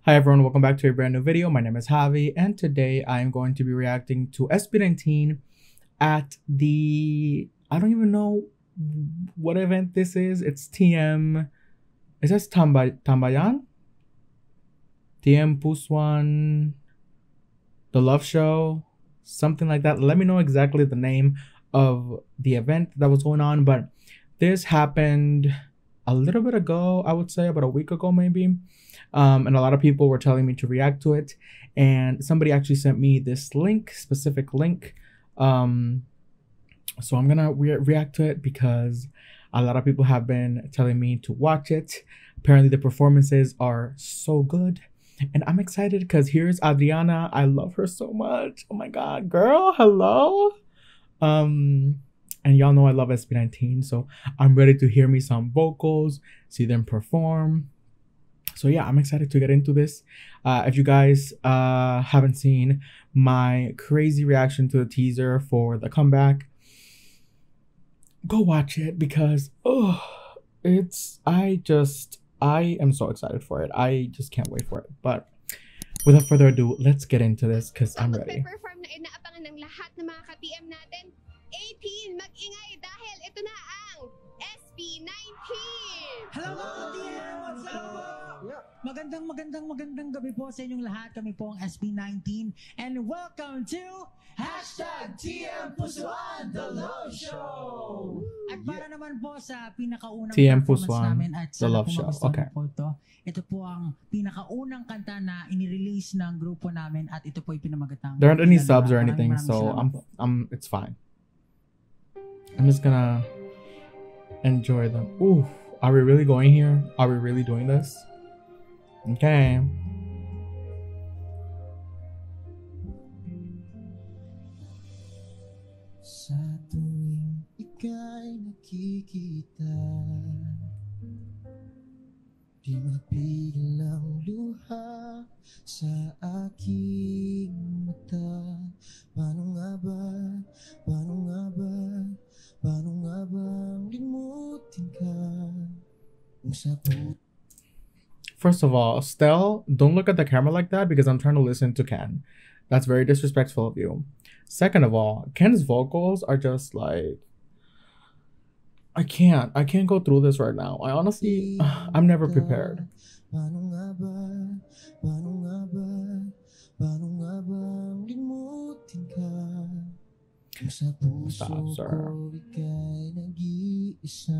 Hi everyone, welcome back to a brand new video. My name is Javi, and today I'm going to be reacting to SB19 at the, I don't even know what event this is. It's TM, it says Tambayan? TM Puswan, The Love Show, something like that. Let me know exactly the name of the event that was going on, but this happened a little bit ago, I would say about a week ago maybe. And a lot of people were telling me to react to it, and somebody actually sent me this specific link. So I'm gonna react to it because a lot of people have been telling me to watch it. Apparently the performances are so good, and I'm excited because here's Adriana. I love her so much. Oh my god, girl, hello. And y'all know I love SB19, so I'm ready to hear me some vocals, see them perform. So yeah, I'm excited to get into this. If you guys haven't seen my crazy reaction to the teaser for the comeback, go watch it because I am so excited for it. I just can't wait for it. But without further ado, let's get into this because I'm ready. Perform na inaabangan ng lahat ng mga ka-TM natin. 18, mag-ingay dahil ito na ang SB19! Hello mga ka-TM! What's up? Magandang gabi po sa inyong lahat. Kami po ang SB19 and welcome to #TM Pusuan The Love Show! At para naman po sa pinakaunang TM performance Pusuan namin at The sana Love po Show. magustuhan Okay. po ito po ang pinakaunang kanta na inirelease ng grupo namin at ito po ay pinamagatang There aren't any Ilan subs Ba. or anything, Maraming so salamat po. it's fine. I'm just gonna enjoy them. Ooh, are we really going here? Are we really doing this? Okay. Sa tuwing ika'y nakikita, di mapigil ang luha sa aking mata. Paano nga ba limutin ka kung sa puso. First of all, Stell, don't look at the camera like that because I'm trying to listen to Ken. That's very disrespectful of you. Second of all, Ken's vocals are just like, I can't go through this right now. I honestly, I'm never prepared. Paano nga ba limutin ka kung sa puso Stop, sir. ko ika'y nag-iisa.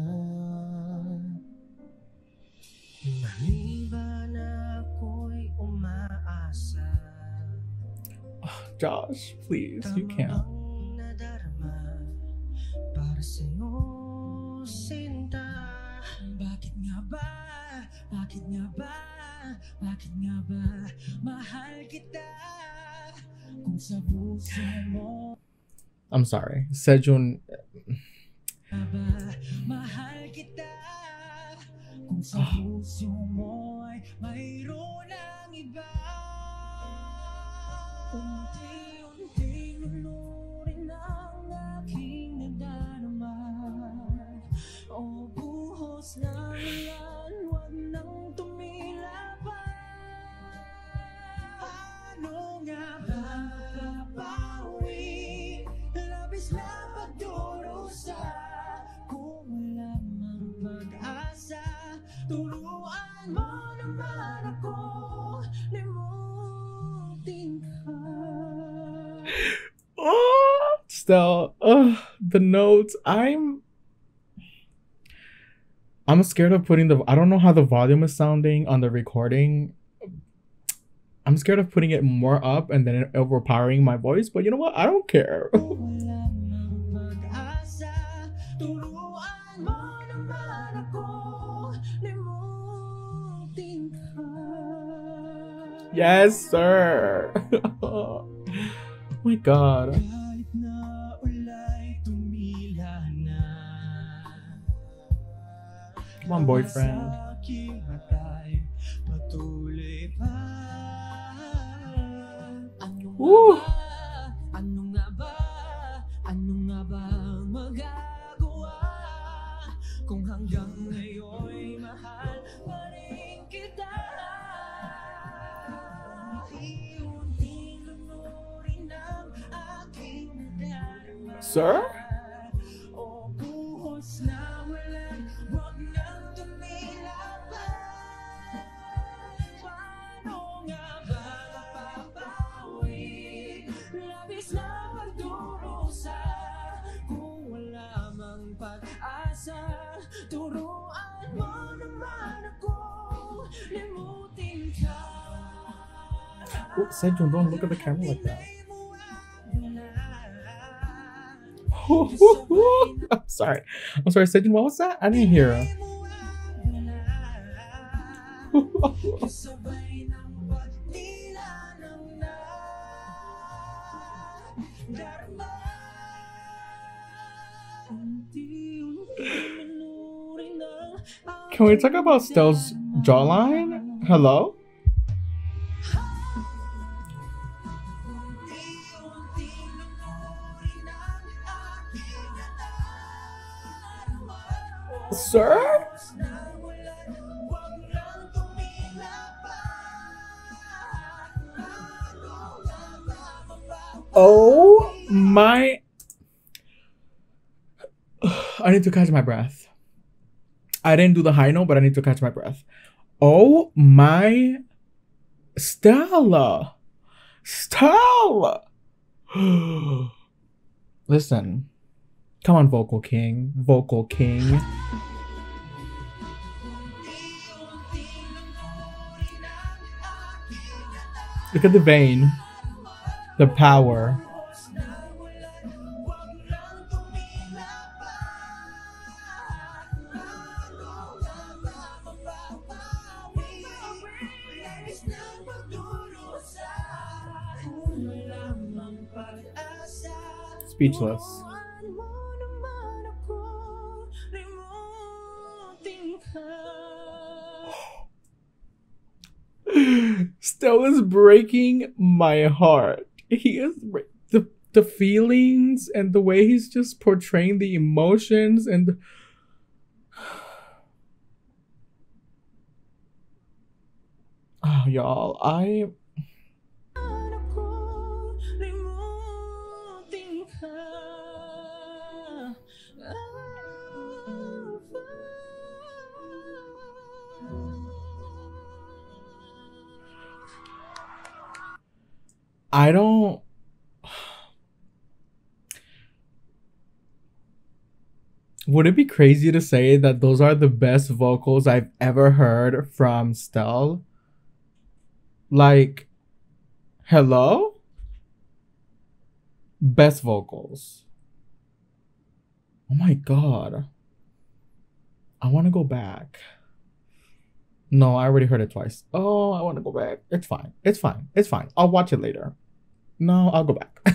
Maliban ako'y umaasa, Josh, please, you can't. nadarama para sa'yo, sinta. Bakit nga ba mahal kita kung sa puso mo I'm sorry. Sejun. mahal kita kung sa puso mo ay mayroon ang iba. Unti-unting lulurin ang aking nadarama. O buhos ng ulan, huwag nang tumila pa. Paano nga ba mapapawi? Labis na pagdurusa kung wala mang pag-asa. Turuan mo naman ako, limutin ka. Oh, Stell. The notes. I'm scared of putting I don't know how the volume is sounding on the recording. I'm scared of putting it more up and then overpowering my voice, but you know what? I don't care. Wala mang pag-asa, turuan mo naman ako, limutin ka. Yes, sir. Oh my god. Kahit na ulay tumila na, Come on, boyfriend. sa aking mata'y patuloy pa. Woo! Ano nga ba magagawa kung hanggang ngayon'y mahal pa rin kita? Sir? O buhos na walang wag nang tumila pa. Paano nga ba mapapawi? Labis na pagdurusa kung wala mang pag-asa. Turuan mo naman ako limutin ka. Oh, Sejong, don't look at the camera like that. I'm sorry. I'm sorry, Sejong, what was that? I didn't hear her. Can we talk about Stell's jawline? Hello? Sir? Oh my. I need to catch my breath. I didn't do the high note, but I need to catch my breath. Oh my. Stella. Stella. Listen. Come on, Vocal King. Vocal King. Look at the vein. The power. Speechless. Stella's breaking my heart. He is the feelings and the way he's just portraying the emotions and oh, y'all, I don't. Would it be crazy to say that those are the best vocals I've ever heard from Stell? Like, hello? Best vocals. Oh my god. I want to go back. No, I already heard it twice. Oh, I want to go back. It's fine. It's fine. It's fine. I'll watch it later. No, I'll go back.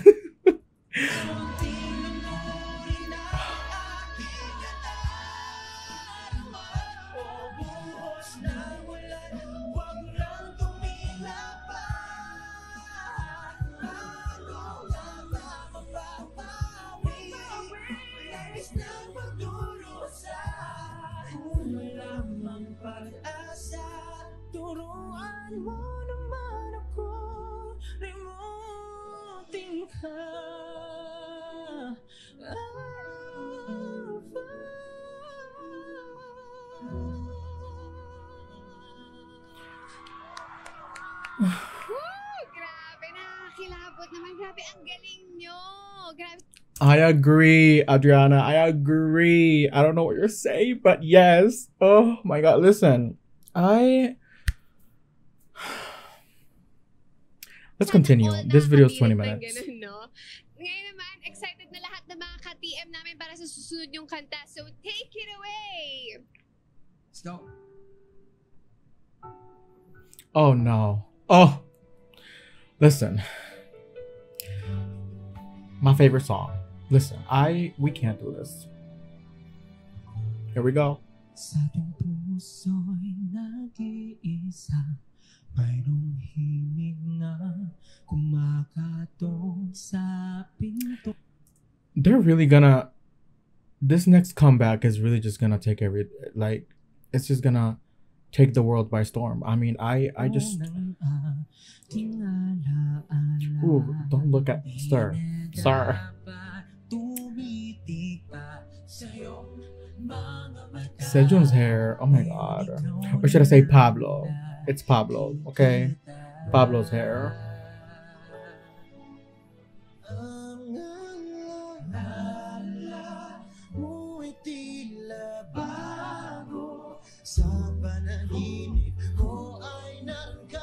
I agree, Adriana. I agree. I don't know what you're saying, but yes. Oh my god, listen. Let's continue. This video is 20 minutes. Ngayon naman, excited na lahat ng mga ka-TM namin para sa susunod yung kanta. So take it away! Let's go. Oh no. Oh. Listen. My favorite song. Listen, we can't do this. Here we go. Sa ating puso'y nag-iisa, mayroong hininga kumakatong sa pinto. They're really gonna. This next comeback is really just gonna take it's just gonna take the world by storm. I mean, I just. Ooh, don't look at Sir. Sejun's hair. Oh my god. Or should I say Pablo? It's Pablo, okay? Pablo's hair. Ang alala mo'y tila bago. Sa panaginip ko ay naroon ka.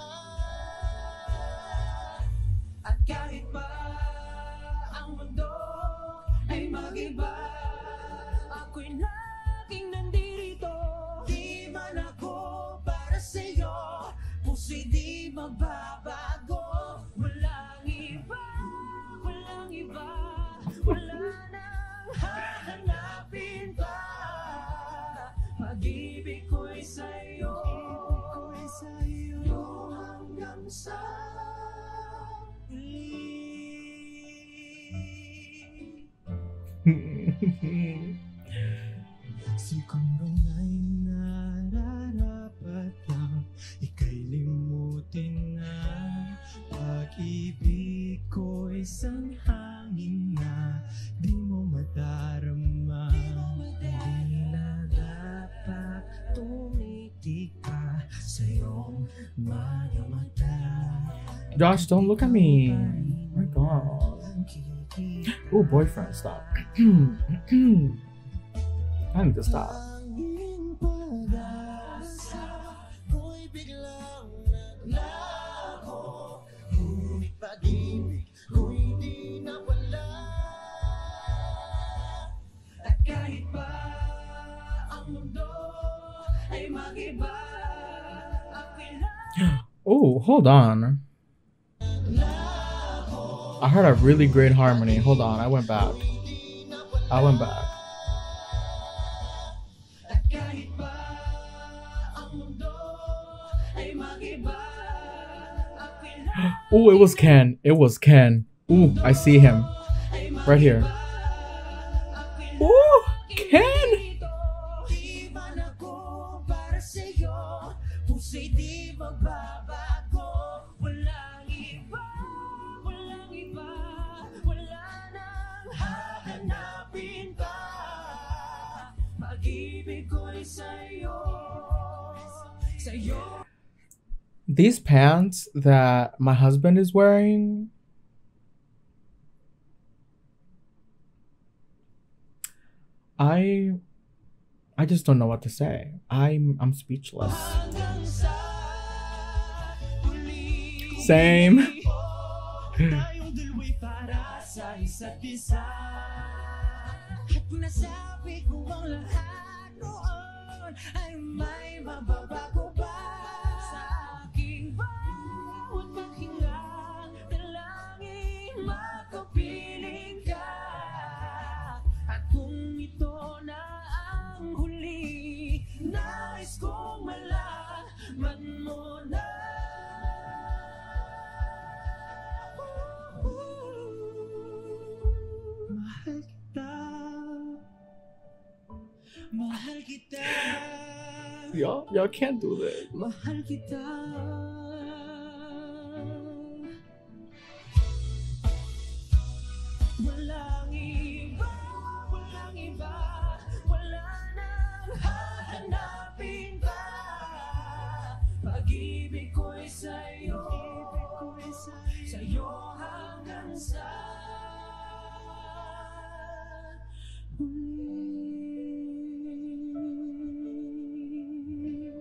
At kahit pa ang mundo ay mag-iba, ako'y laging nandito. Di man ako para sa'yo, puso'y di magbabago. Walang iba, walang iba, wala nang hahanapin pa. Pag-ibig ko'y sa'yo, hanggang sa Siguro nga'y nararapat lang ika'y limutin na. Pag-ibig ko isang hangin na di mo madarama. Hindi na dapat tumitig pa sa iyong mga mata. Josh, don't look at me. Oh my god. Oh, boyfriend, stop. I need to stop. Tanging pag-asa ko'y biglang naglaho. Ngunit pag-ibig ko'y di nawala. at kahit pa ang mundo ay mag-iba, ako'y Oh, hold on. I heard a really great harmony. Hold on, I went back. I went back. at kahit pa ang mundo ay mag-iba, ako'y Oh, it was Ken. It was Ken. Ooh, I see him. Right here. Ooh, Ken! Di man ako para sa'yo, puso'y di magbabago. Walang iba, walang iba, wala nang hahanapin pa. Pag-ibig ko'y sa'yo, sa'yo. These pants that my husband is wearing, I just don't know what to say. I'm speechless. Hanggang sa huli. Same. Tayong dalawa para sa isa't isa. At nasabi ko ang lahat noon ay may mababago ba sa aking bawat paghinga. Dalangin makapiling ka. At kung ito na ang huli, nais kong malaman mo na. Mahal kita, mahal kita, Y'all can't do this. mahal kita. Walang iba, walang iba, wala nang hahanapin pa. Pag-ibig ko'y sa'yo, sa'yo hanggang sa huli.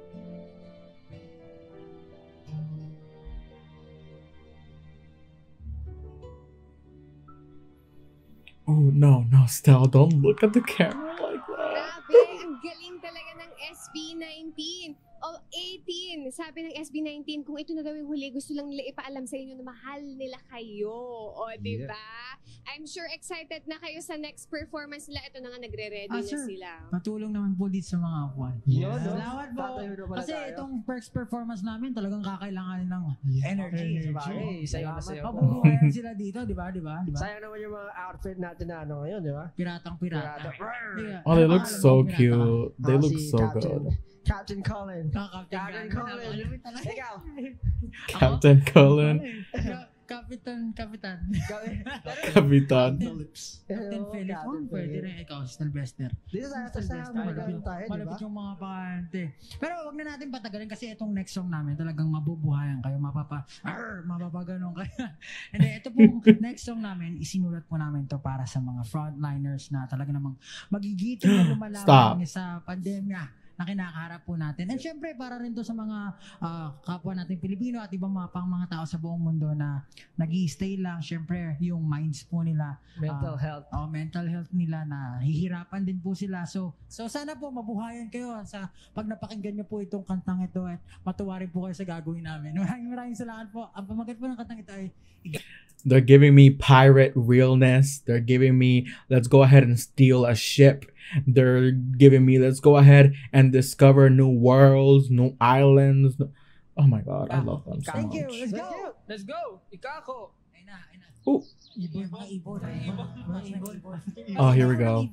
Oh no, Stella, don't look at the camera like that. Grabe, ang galing talaga ng SB19. O 18, sabi ng SB19, kung ito na daw yung huli, gusto lang nila ipaalam sa inyo na mahal nila kayo. O, di ba? I'm sure excited na kayo sa next performance nila. Ito na nga, nagre-ready na sir. sila. Patulong naman po dito sa mga kwan. Yeah. Salamat po. Tatayo na pala Kasi tayo. itong first performance namin talagang kakailanganin ng energy. Sabagay, sayo na sayo. Mabubuhayan sila dito, di ba? Sayang naman yung mga outfit natin na ano ngayon, di ba? Piratang pirata. Pirata. Oh, they look Alam so mo, pirata. cute. They look Si so Captain- good. Captain Colin. Captain Captain Colin. Ikaw. Captain Cullen. Captain Kapitan. Kapitan. Phillips. Captain Philip. Oh, pwede rin. Ikaw, Sylvester. Dito sa magagano tayo, di ba? Malapit yung mga bakante. Pero wag na natin patagalin kasi itong next song namin talagang mabubuhayan kayo, mapapaganon kayo. Hindi, ito pong next song namin, isinulat po namin to para sa mga frontliners na talaga namang magigito na lumalaban sa pandemya na kinakaharap po natin. And syempre, para rin to sa mga kapwa nating Pilipino at ibang mga tao sa buong mundo na nag-i-stay lang. Syempre, yung minds po nila. Mental health. Mental health nila na hihirapan din po sila. So sana po mabuhayan kayo sa pag napakinggan nyo po itong kantang ito at matuwa rin po kayo sa gagawin namin. Maraming salamat po. Ang pamagat po ng kantang ito ay They're giving me pirate realness. They're giving me, let's go ahead and steal a ship. They're giving me, let's go ahead and discover new worlds, new islands. Oh my God, I love them so Thank you. much. Let's go! Ikako! Ay na. Ooh. Ibon, mga ibon. Oh, here we go.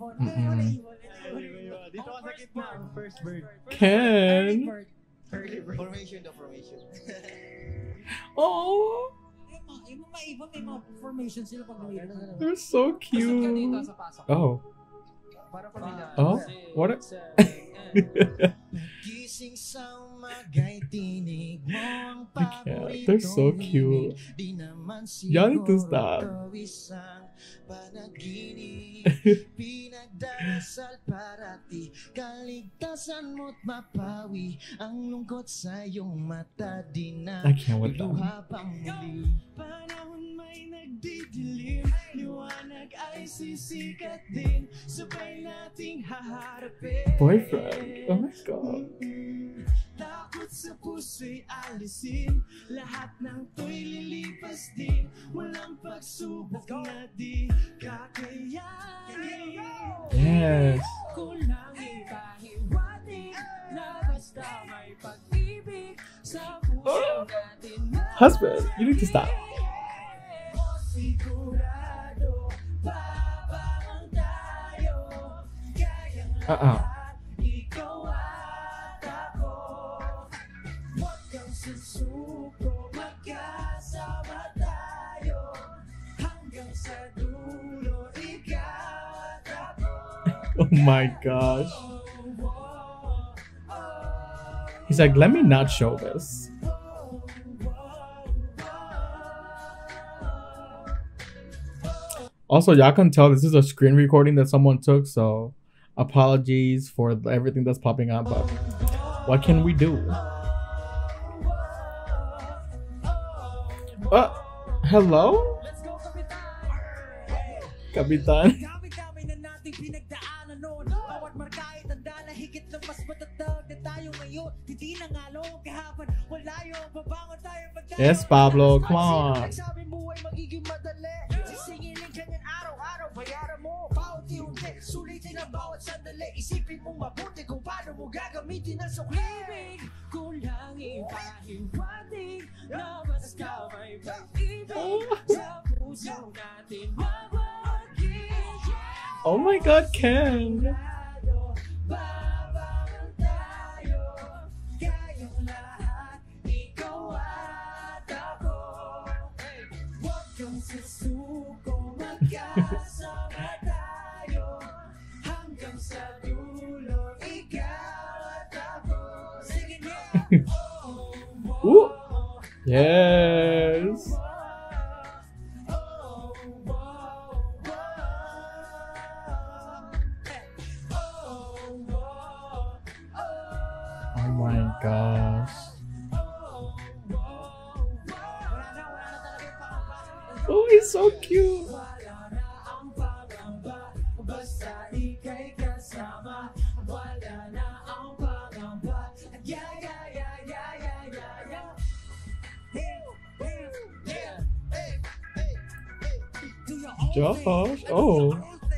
Dito ka sa gitna, first bird. Ken. Formation. Oh, Yung mga ibon, may mga formation sila pag nawin. they're so cute. Oh. Para pamilya. Oh, what? Gising sa umaga'y tinig mo ang can't. They're so cute. Di naman Y'all need to siguro stop. ito isang panaginip. Pinagdarasal parati kaligtasan mo't mapawi ang lungkot sa iyong mata. Di na I can't with them. luha pang muli. Panahon may nagdidilim, liwanag ay sisikat din. Sabay nating haharapin. Boyfriend. Oh my God. Takot sa puso'y alisin, lahat ng to'y lilipas din. Walang pagsubok na di kakayanin. Yes. Kulang ipahiwatig na basta may pag-ibig sa puso natin. Husband, you need to stop. Sigurado, babangon tayo. Kayang Uh-uh. ikaw at ako. Huwag kang susuko, magkasama tayo. Hanggang sa dulo, ikaw at ako. Oh my gosh. He's like, let me not show this. Also, y'all can tell this is a screen recording that someone took, so apologies for everything that's popping up, but what can we do? Hello? Kapitan? Dami-dami na nating pinagdaanan noon. Bawat marka'y tanda na higit na mas matatag na tayo ngayon. Hindi na nga loob kahapon. Wala yung babangon tayo pagdayo. Yes, Pablo, come on. Nagsabi mo ay magiging madali. Sisingilin ka niyan araw-araw, bayaran mo. Paunti-unti, sulitin ang bawat sandali. Isipin mong mabuti kung paano mo gagamitin ang sukli. Ibig ko lang ipahiwatig na basta may pag-ibig sa puso natin mawagin. Oh my God, Ken. Babangon tayo, kayang lahat, ikaw at ako. Huwag kang susuko, magkasama tayo. Hanggang sa dulo, ikaw at ako. Sige nga. Ooh. Yes. Oh my gosh. Oh, he's so cute. Josh. Oh.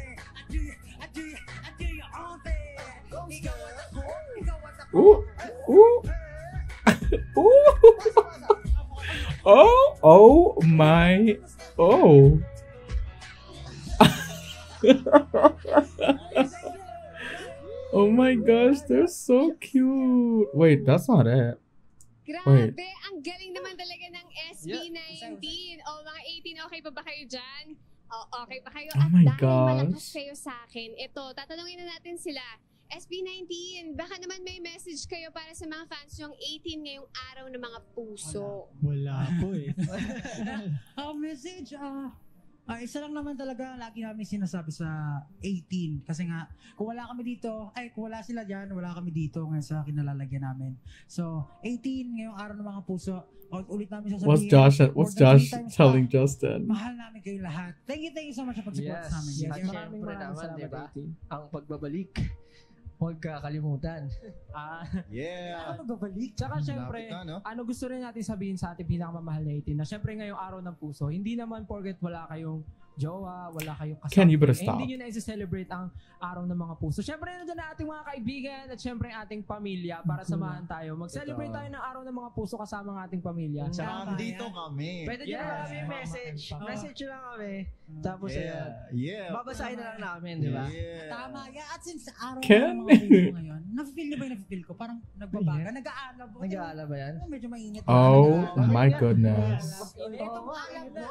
Ooh. Ooh. Ooh. Oh. Oh my. Oh. Oh my gosh, they're so cute. Wait, that's not it. Grabe, ang galing naman talaga ng SB19. O, mga 18, okay pa ba kayo dyan? O, okay pa kayo? Oh At my dahil malakas gosh. kayo sa akin, ito, tatanungin na natin sila. SB19, baka naman may message kayo para sa mga fans yung 18 ngayong araw ng mga puso. Wala po eh. Message, isa lang naman talaga lagi namin sinasabi sa 18. Kasi nga, kung wala kami dito, kung wala sila dyan, wala kami dito ngayon sa kinalalagyan namin. So, 18 ngayong araw ng mga puso. Ulit namin sasabihin. What's Josh telling Justin? Mahal namin kayo lahat. Thank you so much sa pag-support sa amin. Yes. Yes. At syempre naman, di ba? Ang pagbabalik. Huwag kakalimutan. Yeah. Ano magbabalik? Tsaka syempre, Malapit na, no? ano gusto rin natin sabihin sa ating pinakamamahal na 18 na syempre ngayong araw ng puso, hindi naman porket wala kayong jowa, wala kayong kasama. Ken, you better stop. Hindi nyo na isa-celebrate ang araw ng mga puso. Syempre, nandiyan na ating mga kaibigan at syempre ating pamilya para samahan tayo. Mag-celebrate tayo ng araw ng mga puso kasama ng ating pamilya. Tama Nandito yan. kami. Pwede nyo na kami message. Message nyo lang kami. Tapos ayan. Yeah. Babasahin na lang namin, di ba? Yeah. Tama. Yeah, at since araw Ken? ng mga puso ngayon, nafe-feel niyo ba yung nafe-feel ko? Parang nagbabaga. Nag-aalab. Nag-aala ba yan? Medyo mainit. Oh my goodness. Itong alab na.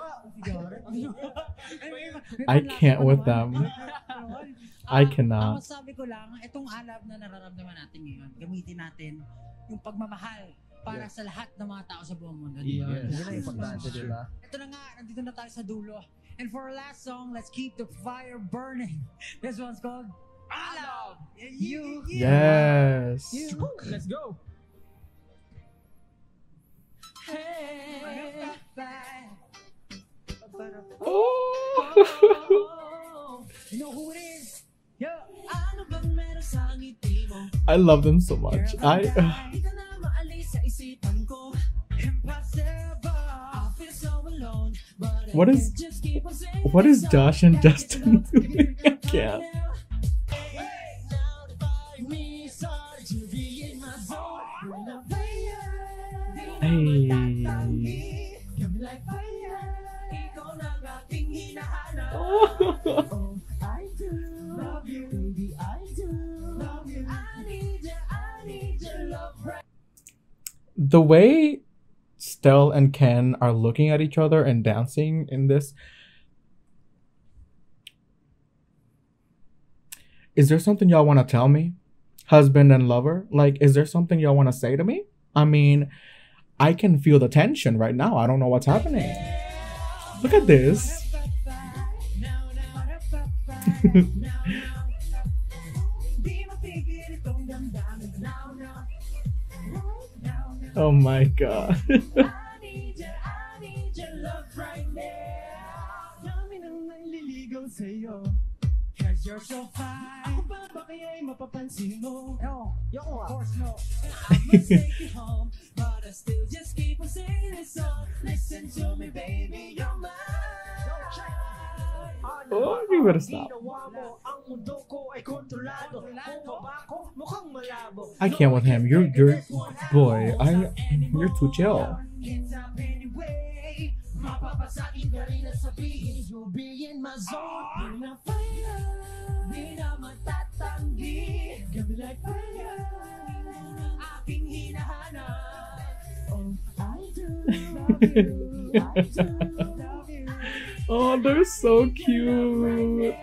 I can't with them. I cannot. Ang sabi ko lang, itong alab na nararamdaman natin ngayon, gamitin natin yung pagmamahal para sa lahat ng mga tao sa buong mundo. Yun ang importante, di ba? Ito na nga, nandito na tayo sa dulo. And for our last song, let's keep the fire burning. This one's called Alab. You. Yes. Let's go! Hey. Oh. You know who it is? Yeah. Ano bang meron sa ngiti mo? I love them so much. Di ka na maalis sa isipan ko. Impossible. I feel so alone. But What I is- can't just keep on saying what is it's Josh and okay. Justin doing? I can't. Hey, now to find me, sorry to be in my zone. When I'm fire, di na matatanggi. Kami like fire, ikaw lang aking hinahanap. Oh, I do love you, baby, I do love you. I need your love right. The way Stell and Ken are looking at each other and dancing in this. Is there something y'all want to tell me? Husband and lover? Like, is there something y'all want to say to me? I mean, I can feel the tension right now. I don't know what's happening. Look at this. Oh my god. I need your love right now. Dami nang naliligaw sa'yo. Cause you're so fine. Ako ba kaya'y mapapansin mo? No. Yo, Of course, no. I must take you home, but I still just keep on singing this song. Listen to me, baby, you're mine. Oh, you better stop. Ginawa mo, ang mundo ko ay kontrolado. Kung baba ko, mukhang malabo. I can't with him. You're boy. You're too chill. Can't stop anyway. Mapapasakin ka rin at sabihin, you'll be in my zone. Di na fire, di na matatanggi. Gabi like fire, aking hinahanap. Oh, I do love you, I do love you. Oh, they're so cute.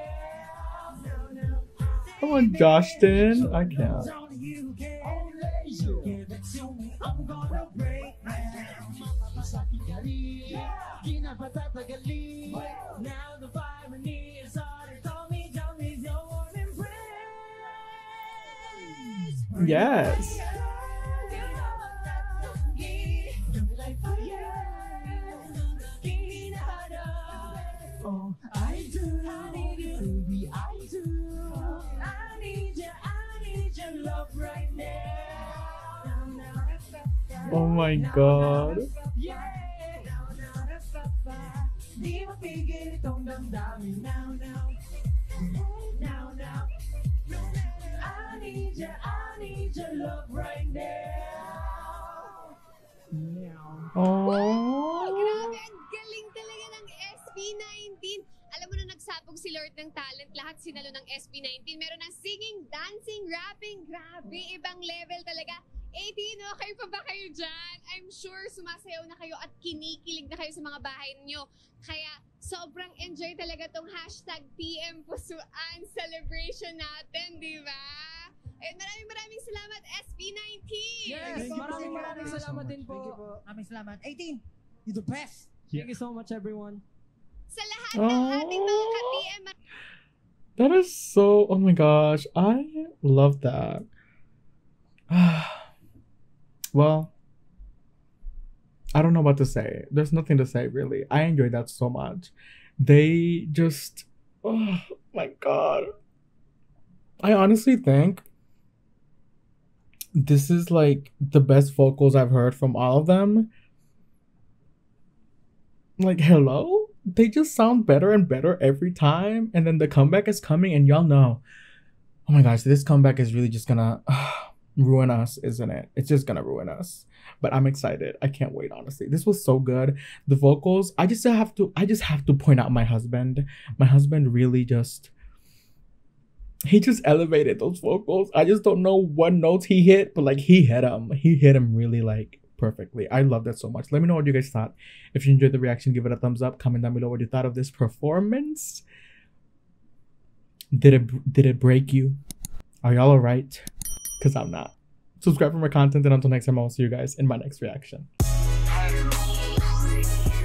Come on, Justin. I can't. You can only you give it to me. I'm gonna break now. Mapapasakin ka rin, di na patatagali. Now the irony is all it told me, your warm embrace. Yes. Oh, I do, I need you, baby, I do. I need your love right now. Oh my god. Yeah. Di mapigil itong damdamin now. I need your love right now. Oh. Grabe, ang galing talaga ng SB19. Alam mo na nagsabog si Lord ng talent, lahat sinalo ng SB19. Meron ng singing, dancing, rapping. Grabe, ibang level talaga. 18, okay pa ba kayo dyan? I'm sure sumasayaw na kayo at kinikilig na kayo sa mga bahay niyo. Kaya sobrang enjoy talaga tong hashtag TM Pusuan celebration natin, di ba? And maraming salamat, SB19! Yes, maraming salamat din po. Thank you po. Maraming salamat. 18, you're the best. Thank you so much, everyone. Sa lahat ng ating mga ka-TM, That is so, oh my gosh, I love that. Well, I don't know what to say. There's nothing to say, really. I enjoyed that so much. They just, oh my God. I honestly think this is like the best vocals I've heard from all of them. Like, hello? They just sound better and better every time. And then the comeback is coming, and y'all know, oh my gosh, this comeback is really just gonna ruin us, isn't it? It's just gonna ruin us. But I'm excited. I can't wait, honestly. This was so good. The vocals, I just have to point out my husband. My husband really just, he just elevated those vocals. I just don't know what notes he hit, but like he hit them really like perfectly. I love that so much. Let me know what you guys thought. If you enjoyed the reaction, give it a thumbs up. Comment down below what you thought of this performance. Did it break you? Are y'all alright? Because I'm not. Subscribe for more content, and until next time, I'll see you guys in my next reaction.